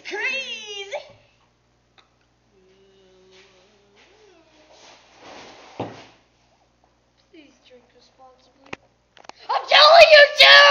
crazy. Please drink responsibly. I'm telling you to!